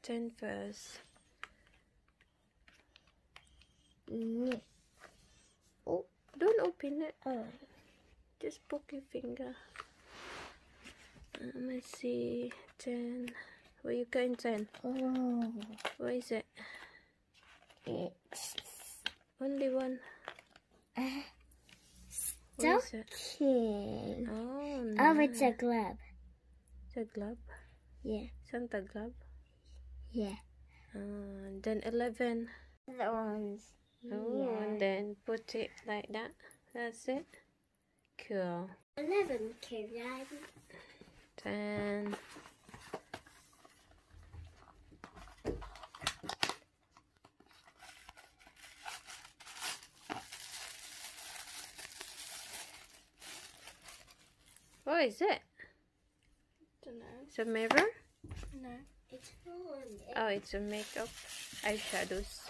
10 first. Oh, don't open it. Just poke your finger. Let's see. 10. Where you got in 10? Oh. What is it? It's Only one. stocking. Oh, no. Oh, it's a glove. It's a glove. Yeah. Santa glove. Yeah. Then 11. The ones. Oh, Yeah. and then put it like that. That's it. Cool. 11, Kirrianne. 10. What is it? Don't know. It's a mirror? No. It's fun. Oh, it's a makeup eyeshadows.